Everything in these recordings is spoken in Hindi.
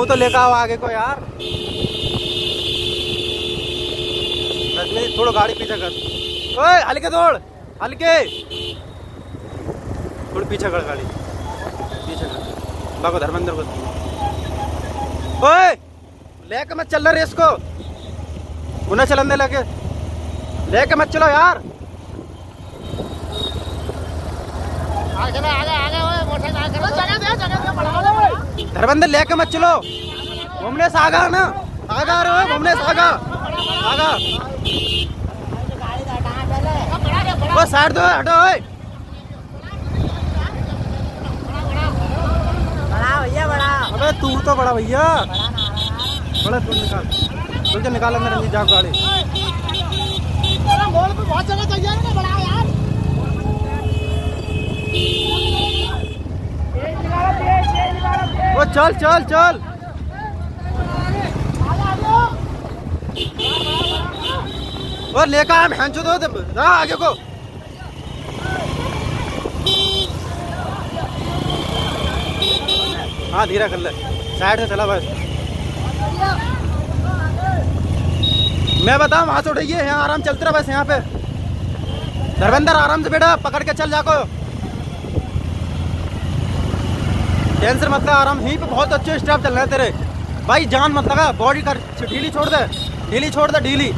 हमू तो लेकर आओ आगे को यार। थोड़ा गाड़ी पीछे कर। ओए हल्के दौड़, हल्के थोड़ी पीछे कर, गाड़ी पीछे कर। बाको धर्मेंद्र को ओए लेके मत चल रहा रेस को, उन्हें चलने लगे, लेके मत चलो यार। धर्मेंद्र लेके मत चलो, घूमने से आगा ना, आगा रहे हो, घूमने से आगा आगा। वो साइड दो, हटो। बड़ा भैया बड़ा। अबे तू तो बड़ा भैया, बड़ा तू निकाल, तुझे निकाल अंदर रंजीत जाओ गाड़ी। मोड़ पे बहुत जगह चाहिए ना बड़ा यार। वो चल चल चल, और लेकर आए भैंचो दो आगे को। हाँ धीरे कर ले, साइड से चला बस। मैं बताऊँ वहाँ से उठाइए, यहाँ आराम चलते रहा बस। यहाँ पे धर्मेंद्र आराम से बेटा पकड़ के चल जाको, टेंशन मत ले, आराम। यहीं पे बहुत अच्छे स्टेप चल रहे हैं तेरे भाई, जान मत लगा, बॉडी कर ढीली छोड़ दे, ढीली छोड़ दे, ढीली।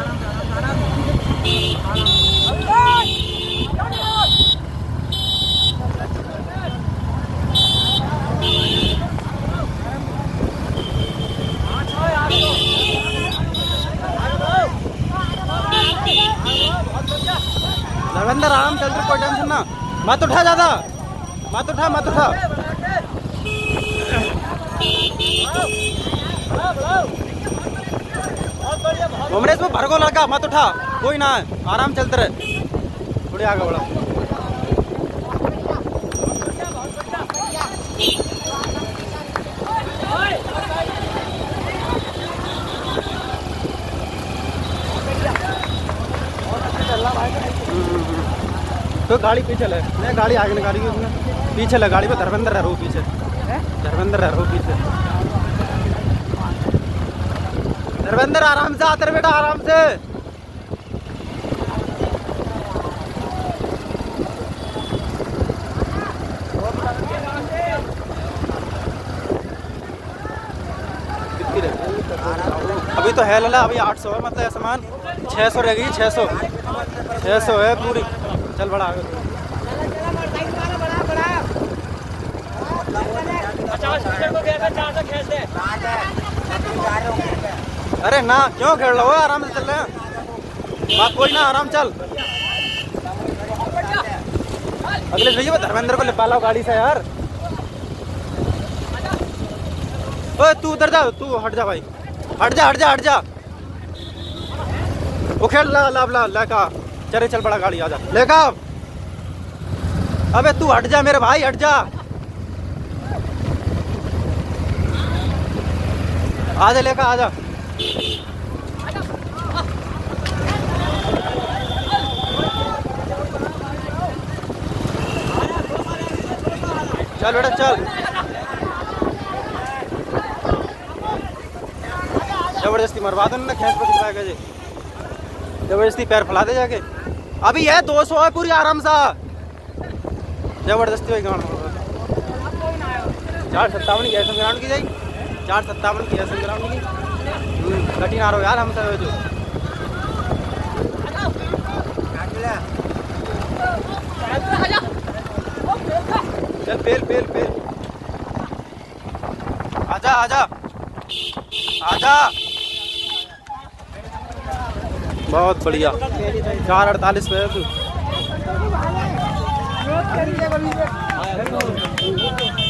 धर्मेंद्र आराम चल रहे, कोई टेंशन ना, मत उठा ज्यादा, मत उठा मत उठा। घूमने इसमें भरगो लगा, मत उठा, कोई ना, आराम चलते रहे, थोड़ी आगे बढ़ा। तो गाड़ी पीछे ले, नहीं गाड़ी आगे निकाली उसने, पीछे ले गाड़ी पे। धर्मेंद्र रहो पीछे, धर्मेंद्र रहो पीछे। धर्मेंद्र आराम से आते रहे बेटा, आराम से। अभी तो है लला, अभी 800 है, मतलब सामान 600 रह गई, 600 है पूरी। चल बड़ा आगे। अरे ना क्यों खेल रहे हो, आराम से चल रहे हैं, बात कोई ना, आराम चल। अगले भैया धर्मेंद्र को लिपा लो गाड़ी से यार। ओए तू उधर जा, तू हट जा भाई, हट जा हट जा हट जा। वो खेल ला लेका, चले चल बड़ा गाड़ी आजा लेका। अबे तू हट जा मेरे भाई, हट जा, आजा लेका आजा। चल बेटा चल, जबरदस्ती मरवा दो ना, खेत पे खिलवाएगा जी, जबरदस्ती पैर फैला दे जाके। अभी है 200 है पूरी, आराम सा, जबरदस्ती भाई गाँव 457 की ऐसा ग्राउंड की जाएगी, 457 की ऐसा ग्राउंड की कठिन आ रहा हो यार हम सब जो। चल पेल पेल पेल, आजा आजा आजा। बहुत बढ़िया, 4:48 पे है तू।